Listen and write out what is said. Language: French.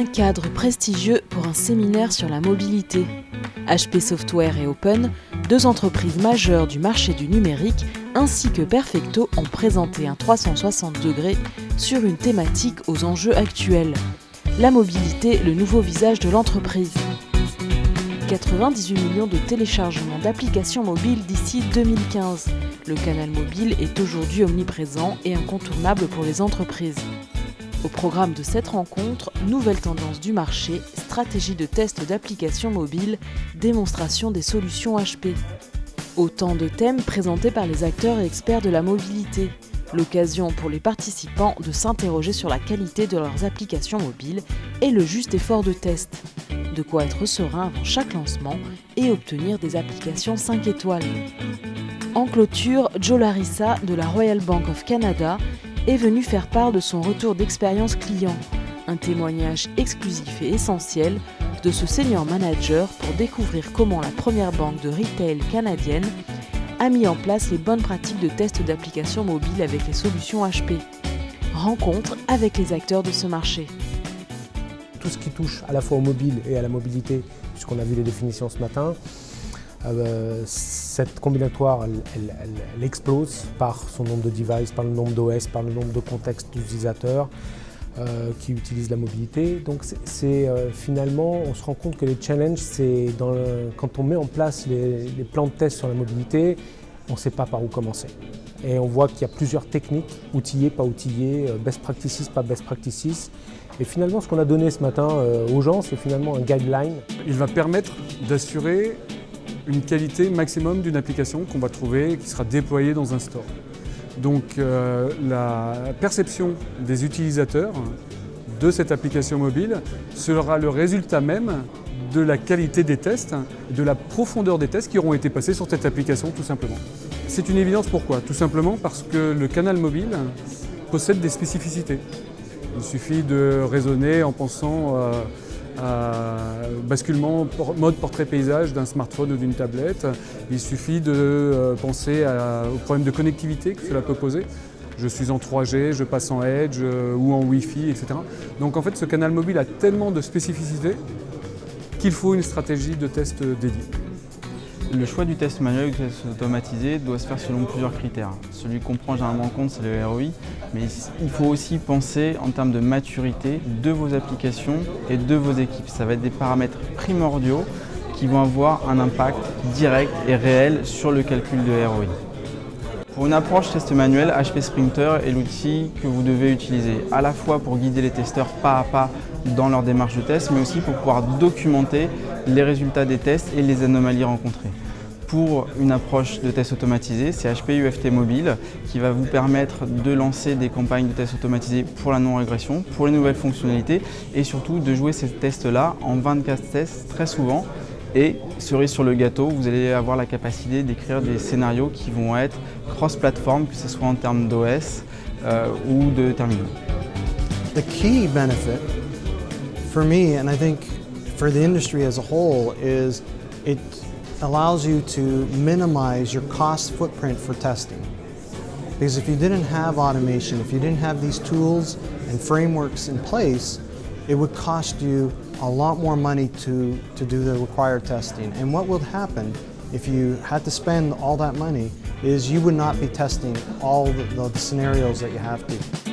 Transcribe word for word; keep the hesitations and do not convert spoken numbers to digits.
Un cadre prestigieux pour un séminaire sur la mobilité. H P Software et Open, deux entreprises majeures du marché du numérique, ainsi que Perfecto ont présenté un trois cent soixante degrés sur une thématique aux enjeux actuels. La mobilité, le nouveau visage de l'entreprise. quatre-vingt-dix-huit millions de téléchargements d'applications mobiles d'ici deux mille quinze. Le canal mobile est aujourd'hui omniprésent et incontournable pour les entreprises. Au programme de cette rencontre, nouvelles tendances du marché, stratégie de test d'applications mobiles, démonstration des solutions H P. Autant de thèmes présentés par les acteurs et experts de la mobilité. L'occasion pour les participants de s'interroger sur la qualité de leurs applications mobiles et le juste effort de test. De quoi être serein avant chaque lancement et obtenir des applications cinq étoiles. En clôture, Joe Larissa de la Royal Bank of Canada est venu faire part de son retour d'expérience client, un témoignage exclusif et essentiel de ce senior manager pour découvrir comment la première banque de retail canadienne a mis en place les bonnes pratiques de test d'applications mobiles avec les solutions H P. Rencontre avec les acteurs de ce marché. Tout ce qui touche à la fois au mobile et à la mobilité, puisqu'on a vu les définitions ce matin, euh, cette combinatoire, elle, elle, elle, elle explose par son nombre de devices, par le nombre d'O S, par le nombre de contextes d'utilisateurs euh, qui utilisent la mobilité. Donc c'est euh, finalement, on se rend compte que les challenges, c'est quand on met en place les, les plans de test sur la mobilité, on ne sait pas par où commencer. Et on voit qu'il y a plusieurs techniques, outillées, pas outillées, best practices, pas best practices. Et finalement, ce qu'on a donné ce matin euh, aux gens, c'est finalement un guideline. Il va permettre d'assurer une qualité maximum d'une application qu'on va trouver, qui sera déployée dans un store. Donc euh, la perception des utilisateurs de cette application mobile sera le résultat même de la qualité des tests, de la profondeur des tests qui auront été passés sur cette application tout simplement. C'est une évidence, pourquoi? Tout simplement parce que le canal mobile possède des spécificités. Il suffit de raisonner en pensant euh, à basculement mode portrait paysage d'un smartphone ou d'une tablette. Il suffit de euh, penser à, aux problèmes de connectivité que cela peut poser. Je suis en trois G, je passe en Edge euh, ou en Wi-Fi, et cetera. Donc en fait, ce canal mobile a tellement de spécificités qu'il faut une stratégie de test dédiée. Le choix du test manuel ou du test automatisé doit se faire selon plusieurs critères. Celui qu'on prend généralement en compte, c'est le R O I, mais il faut aussi penser en termes de maturité de vos applications et de vos équipes. Ça va être des paramètres primordiaux qui vont avoir un impact direct et réel sur le calcul de R O I. Pour une approche test manuel, H P Sprinter est l'outil que vous devez utiliser, à la fois pour guider les testeurs pas à pas dans leur démarche de test, mais aussi pour pouvoir documenter les résultats des tests et les anomalies rencontrées. Pour une approche de test automatisé, c'est H P U F T Mobile qui va vous permettre de lancer des campagnes de tests automatisés pour la non-régression, pour les nouvelles fonctionnalités et surtout de jouer ces tests-là en vingt-quatre tests très souvent. Et cerise sur le gâteau, vous allez avoir la capacité d'écrire des scénarios qui vont être cross-platform, que ce soit en termes d'O S euh, ou de terminaux. The key benefit for me, and I think for the industry as a whole, is it allows you to minimize your cost footprint for testing. Because if you didn't have automation, if you didn't have these tools and frameworks in place, it would cost you a lot more money to, to do the required testing. And what would happen if you had to spend all that money is you would not be testing all the, the scenarios that you have to.